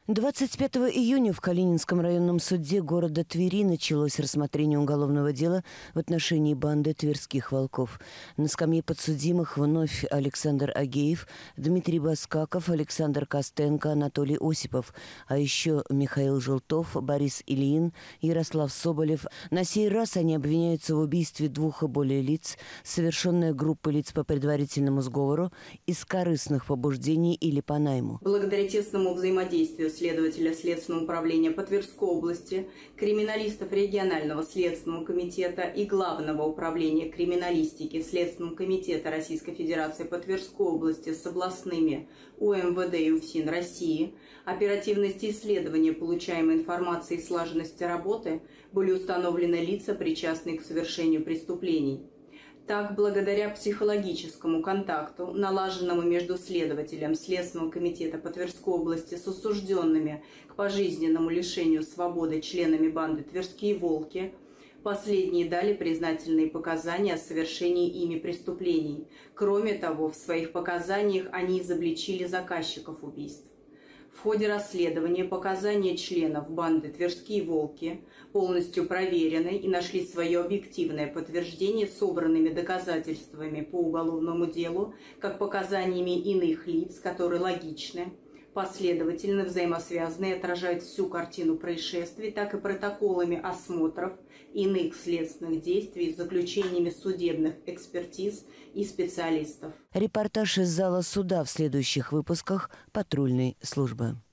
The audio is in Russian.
25 июня в Калининском районном суде города Твери началось рассмотрение уголовного дела в отношении банды тверских волков. На скамье подсудимых вновь Александр Агеев, Дмитрий Баскаков, Александр Костенко, Анатолий Осипов, а еще Михаил Желтов, Борис Ильин, Ярослав Соболев. На сей раз они обвиняются в убийстве двух и более лиц, совершенное группой лиц по предварительному сговору, из корыстных побуждений или по найму. Благодаря тесному взаимодействию следователя Следственного управления по Тверской области, криминалистов регионального следственного комитета и Главного управления криминалистики Следственного комитета Российской Федерации по Тверской области с областными УМВД и УФСИН России, оперативности исследования получаемой информации и слаженности работы были установлены лица, причастные к совершению преступлений. Так, благодаря психологическому контакту, налаженному между следователем Следственного комитета по Тверской области с осужденными к пожизненному лишению свободы членами банды «Тверские волки», последние дали признательные показания о совершении ими преступлений. Кроме того, в своих показаниях они изобличили заказчиков убийств. В ходе расследования показания членов банды «Тверские волки» полностью проверены и нашли свое объективное подтверждение собранными доказательствами по уголовному делу, как показаниями иных лиц, которые логичны, последовательно, взаимосвязаны и отражают всю картину происшествий, так и протоколами осмотров, иных следственных действий, заключениями судебных экспертиз и специалистов. Репортаж из зала суда в следующих выпусках «Патрульной службы».